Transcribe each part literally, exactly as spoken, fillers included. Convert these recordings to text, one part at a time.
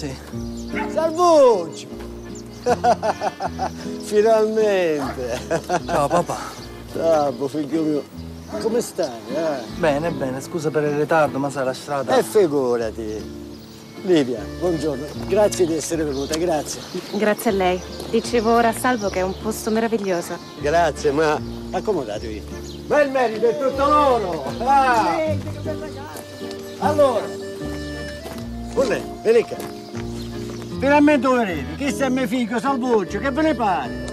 sì. Salvuccio! Finalmente! Ciao papà. Ciao, figlio mio. Come stai? Eh? Bene, bene, scusa per il ritardo, ma sai la strada. Eh, figurati. Livia, buongiorno. Grazie di essere venuta, grazie. Grazie a lei. Dicevo ora a Salvo che è un posto meraviglioso. Grazie, ma accomodatevi. Ma il merito è tutto loro! Ah. Allora, Bolle, vieni qua. Finalmente lo vedete, questo è mio figlio Salvuccio, che ve ne pare?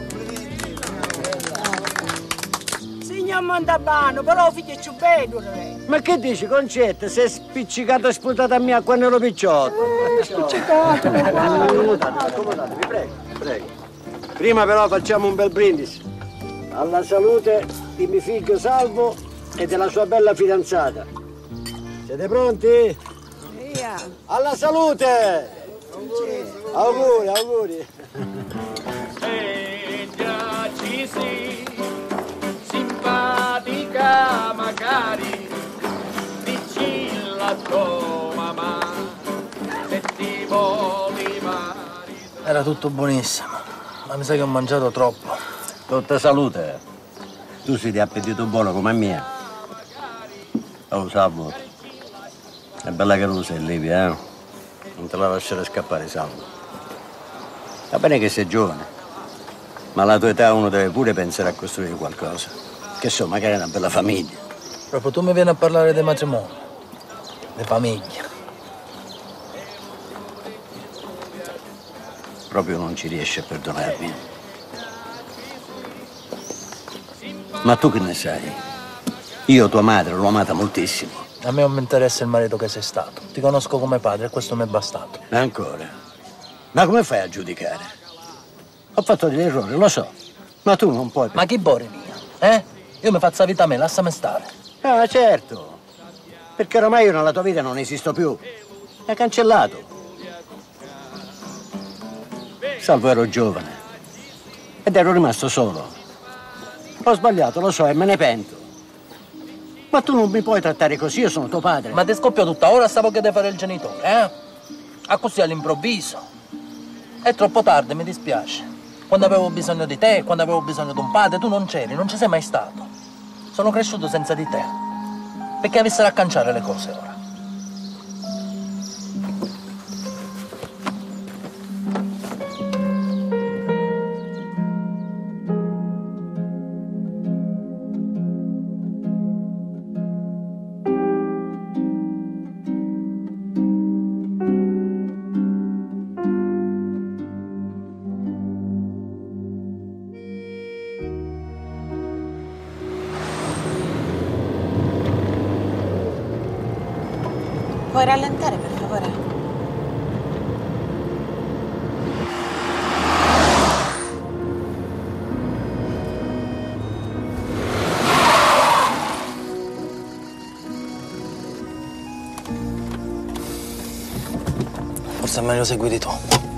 Signor Montalbano, però figlio è più bello lei. Ma che dici, Concetta? Sei spiccicato e sputata a me quando ero picciotto. Eh, spiccicato, accomodatevi, accomodatevi, prego, prego. Prima però facciamo un bel brindisi. Alla salute di mio figlio Salvo e della sua bella fidanzata. Siete pronti? Via. Alla salute! Auguri, auguri. Se già ci sei, simpatica magari, dici la tua mamma, se ti vuoi maritare. Era tutto buonissimo, ma mi sa che ho mangiato troppo. Tutta salute. Tu sei di appetito buono come me. Oh, Salvo. È bella che tu sei, Livia, eh? Non te la lasciare scappare, Salvo. Va bene che sei giovane, ma alla tua età uno deve pure pensare a costruire qualcosa. Che so, magari una bella famiglia. Proprio tu mi vieni a parlare di matrimonio, di famiglia. Proprio non ci riesci a perdonarmi. Ma tu che ne sai? Io, tua madre, l'ho amata moltissimo. A me non mi interessa il marito che sei stato. Ti conosco come padre e questo mi è bastato. E ancora? Ma come fai a giudicare? Ho fatto degli errori, lo so. Ma tu non puoi... Ma chi bori mia? Eh? Io mi faccio la vita a me, lasciami stare. Ah, certo. Perché ormai io nella tua vita non esisto più. Mi hai cancellato. Salvo, ero giovane. Ed ero rimasto solo. Ho sbagliato, lo so, e me ne pento. Ma tu non mi puoi trattare così, io sono tuo padre. Ma ti scoppio tutta ora, stavo che devi fare il genitore, eh? A così all'improvviso. È troppo tardi, mi dispiace. Quando avevo bisogno di te, quando avevo bisogno di un padre, tu non c'eri, non ci sei mai stato. Sono cresciuto senza di te. Perché avessero a canciare le cose ora. Puoi rallentare, per favore? Forse è meglio seguire tu.